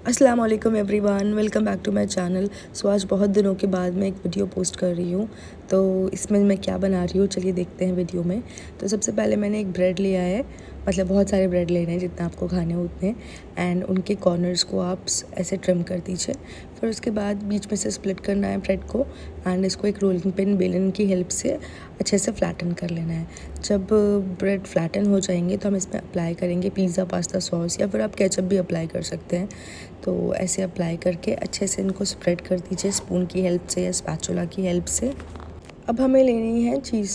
अस्सलाम वालेकुम everyone, welcome back to my channel. So आज बहुत दिनों के बाद मैं एक वीडियो पोस्ट कर रही हूँ। तो इसमें मैं क्या बना रही हूँ चलिए देखते हैं वीडियो में। तो सबसे पहले मैंने एक ब्रेड लिया है, मतलब बहुत सारे ब्रेड लेने हैं जितना आपको खाने हैं उतने, एंड उनके कॉर्नर्स को आप ऐसे ट्रिम कर दीजिए। फिर उसके बाद बीच में से स्प्लिट करना है ब्रेड को, एंड इसको एक रोलिंग पिन बेलन की हेल्प से अच्छे से फ्लैटन कर लेना है। जब ब्रेड फ्लैटन हो जाएंगे तो हम इसमें अप्लाई करेंगे पिज़्ज़ा पास्ता सॉस, या फिर आप केचप भी अप्लाई कर सकते हैं। तो ऐसे अप्लाई करके अच्छे से इनको स्प्रेड कर दीजिए स्पून की हेल्प से या स्पैचुला की हेल्प से। अब हमें लेनी है चीज़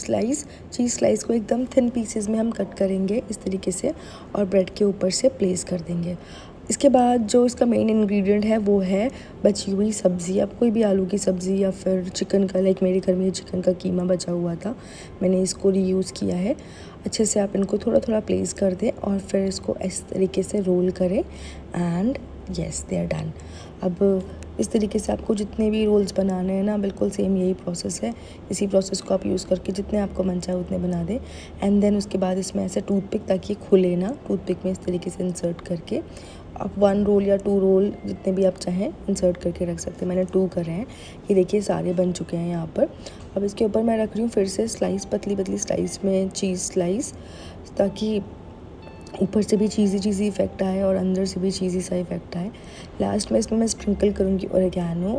स्लाइस को एकदम थिन पीसेस में हम कट करेंगे इस तरीके से, और ब्रेड के ऊपर से प्लेस कर देंगे। इसके बाद जो इसका मेन इंग्रेडिएंट है वो है बची हुई सब्ज़ी। आप कोई भी आलू की सब्ज़ी या फिर चिकन का, लाइक मेरे घर में चिकन का कीमा बचा हुआ था, मैंने इसको रीयूज़ किया है। अच्छे से आप इनको थोड़ा थोड़ा प्लेस कर दें और फिर इसको इस तरीके से रोल करें, and yes they are done. अब इस तरीके से आपको जितने भी रोल्स बनाने हैं ना, बिल्कुल सेम यही प्रोसेस है। इसी प्रोसेस को आप यूज़ करके जितने आपको मन चाहे उतने बना दें। एंड देन उसके बाद इसमें ऐसे टूथपिक, ताकि खुले ना, टूथपिक में इस तरीके से इंसर्ट करके आप 1 रोल या 2 रोल जितने भी आप चाहें इंसर्ट करके रख सकते हैं। मैंने 2 करे हैं। ये देखिए सारे बन चुके हैं यहाँ पर। अब इसके ऊपर मैं रख रही हूँ फिर से स्लाइस, पतली पतली स्लाइस में चीज़ स्लाइस, ताकि ऊपर से भी चीज़ी इफ़ेक्ट आए और अंदर से भी चीज़ी सा इफ़ेक्ट आए। लास्ट में इसमें मैं स्प्रिंकल करूँगी ओरिगैनो,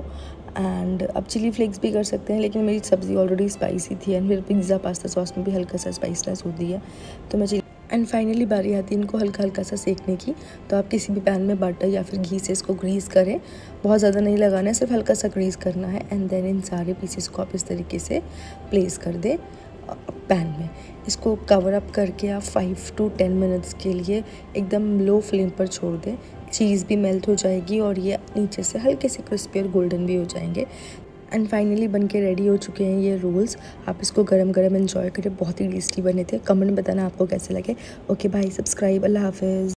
एंड अब चिली फ्लेक्स भी कर सकते हैं, लेकिन मेरी सब्ज़ी ऑलरेडी स्पाइसी थी एंड फिर पिज़्ज़ा पास्ता सॉस में भी हल्का सा स्पाइसनेस होती है, तो मैं एंड फाइनली बारी आती है इनको हल्का हल्का सा सेकने की। तो आप किसी भी पैन में बटर या फिर घी से इसको ग्रीस करें, बहुत ज़्यादा नहीं लगाना है, सिर्फ हल्का सा ग्रीस करना है। एंड देन इन सारे पीसेस को आप इस तरीके से प्लेस कर दें पैन में। इसको कवर अप करके आप 5 to 10 मिनट्स के लिए एकदम लो फ्लेम पर छोड़ दें। चीज़ भी मेल्ट हो जाएगी और ये नीचे से हल्के से क्रिस्पी और गोल्डन भी हो जाएंगे। एंड फाइनली बन के रेडी हो चुके हैं ये रोल्स। आप इसको गरम गरम एंजॉय करें, बहुत ही टेस्टी बने थे। कमेंट बताना आपको कैसे लगे। ओके बाय, सब्सक्राइब, अल्लाह हाफिज़।